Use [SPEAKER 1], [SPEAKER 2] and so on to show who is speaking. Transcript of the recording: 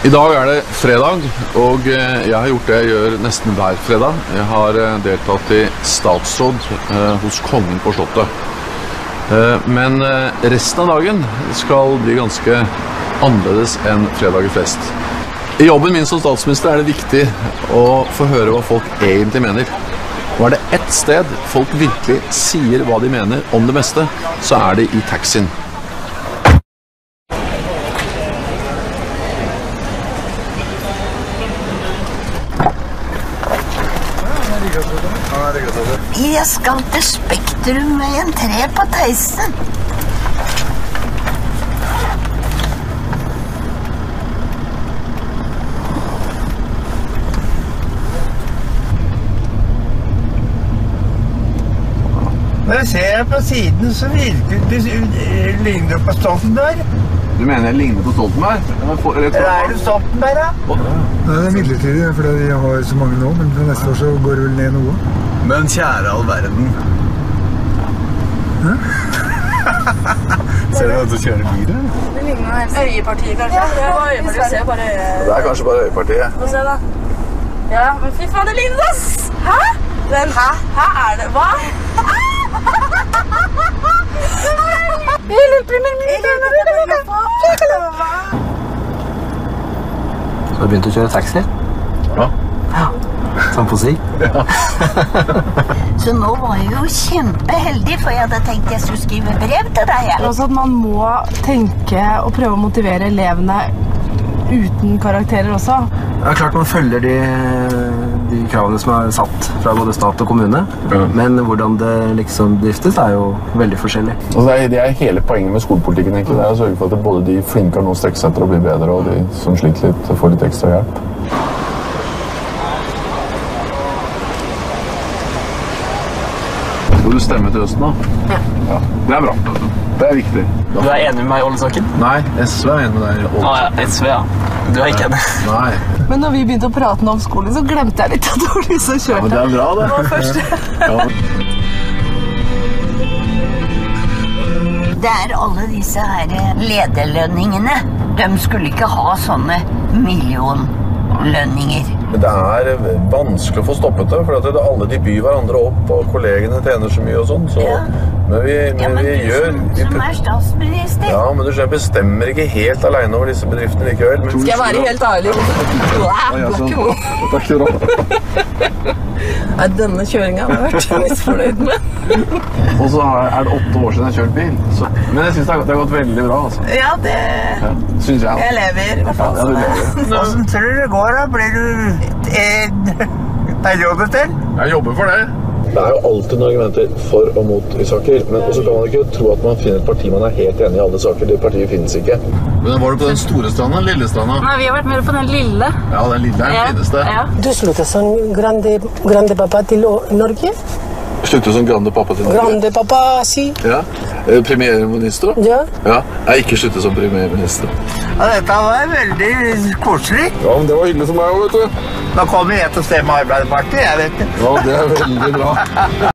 [SPEAKER 1] I dag er det fredag, og jeg har gjort det jeg gjør nesten hver fredag. Jeg har deltatt i statsråd hos kongen på slottet. Men resten av dagen skal bli ganske annerledes enn fredag i flest. I jobben min som statsminister er det viktig å få høre hva folk egentlig mener. Og er det ett sted folk virkelig sier hva de mener om det meste, så er det i taxien.
[SPEAKER 2] Jeg skal til Spektrum med en 3 på Theisen.
[SPEAKER 3] Når jeg ser på siden, så virker det ligner på Stoltenberg.
[SPEAKER 1] Du mener jeg ligner på Stoltenberg?
[SPEAKER 3] Eller er det Stoltenberg, da?
[SPEAKER 4] Nei, det er midlertidig, fordi jeg har så mange nå, men fra neste år så går det vel ned noe.
[SPEAKER 5] Men kjære all verden.
[SPEAKER 4] Hæ?
[SPEAKER 5] Ser du at du kjører bil, eller?
[SPEAKER 6] Det ligner øyepartiet, kanskje. Ja, det var øyepartiet. Se bare...
[SPEAKER 1] Det er kanskje bare øyepartiet.
[SPEAKER 6] Få se, da. Ja, men fy faen, det ligner oss! Hæ? Men hæ? Hæ er det? Hva?
[SPEAKER 7] Så har du begynt å kjøre taxi?
[SPEAKER 1] Ja.
[SPEAKER 7] Sånn på si?
[SPEAKER 1] Ja.
[SPEAKER 2] Så nå var jeg jo kjempeheldig, for jeg hadde tenkt jeg skulle skrive brev til deg.
[SPEAKER 6] Altså at man må tenke og prøve å motivere elevene uten karakterer også.
[SPEAKER 7] Ja, klart man følger de kravene som er satt fra både stat og kommune, men hvordan det liksom driftes er jo veldig forskjellig.
[SPEAKER 1] Altså det er hele poenget med skolepolitikken egentlig, det er å sørge for at både de flinke har noe å strekke seg etter å bli bedre, og de som sliter litt får litt ekstra hjelp. Skal du stemme til høsten da? Ja. Det er bra. Det er viktig.
[SPEAKER 7] Du er enig med meg i oljesaken?
[SPEAKER 1] Nei, SV er enig med deg i oljesaken.
[SPEAKER 7] Ja, SV, ja. Du er ikke enig?
[SPEAKER 1] Nei.
[SPEAKER 6] Men når vi begynte å prate om skolen, så glemte jeg litt at det var de som kjørte.
[SPEAKER 1] Ja, men det er bra, det.
[SPEAKER 6] Det var først.
[SPEAKER 1] Ja.
[SPEAKER 2] Det er alle disse her lederlønningene. De skulle ikke ha sånne millionlønninger.
[SPEAKER 1] Det er vanskelig å få stoppet det, for at alle de byr hverandre opp, og kollegene tjener så mye og sånn, så...
[SPEAKER 2] Ja.
[SPEAKER 1] Men vi gjør...
[SPEAKER 2] Som er statsminister.
[SPEAKER 1] Ja, men du bestemmer ikke helt alene over disse bedriftene likevel. Men...
[SPEAKER 6] Skal jeg være helt ærlig?
[SPEAKER 1] Takk skal du ha.
[SPEAKER 6] Nei, denne kjøringen har jeg vært misfornøyd med.
[SPEAKER 1] Og så er det 8 år siden jeg har kjørt bil. Så... Men jeg synes det har gått veldig bra, altså.
[SPEAKER 6] Ja, det...
[SPEAKER 1] Ja, synes jeg.
[SPEAKER 6] Jeg lever, i hvert fall.
[SPEAKER 1] Ja, du lever.
[SPEAKER 3] Hvordan tror du det går, da? Blir du en periode til?
[SPEAKER 1] Jeg jobber for det. Det er jo alltid noen argumenter for og mot i saker, men også kan man ikke tro at man finner et parti man er helt enig i alle saker. Det partiet finnes ikke. Men var du på den store stranda, eller lille stranda?
[SPEAKER 6] Nei, vi har vært mer på den lille.
[SPEAKER 1] Ja, den lille er den fineste.
[SPEAKER 6] Ja.
[SPEAKER 8] Du sluttet som grande pappa til Norge?
[SPEAKER 1] Sluttet som grande pappa til Norge?
[SPEAKER 8] Grande pappa, si.
[SPEAKER 1] Ja. Premierminister, da?
[SPEAKER 8] Ja.
[SPEAKER 1] Ja, jeg ikke sluttet som premierminister.
[SPEAKER 3] Ja, dette var veldig koselig.
[SPEAKER 1] Ja, men det var hyggelig for meg også, vet du.
[SPEAKER 3] Nå kommer jeg til å stemme Arbeiderpartiet, jeg vet det.
[SPEAKER 1] Ja, det er veldig bra.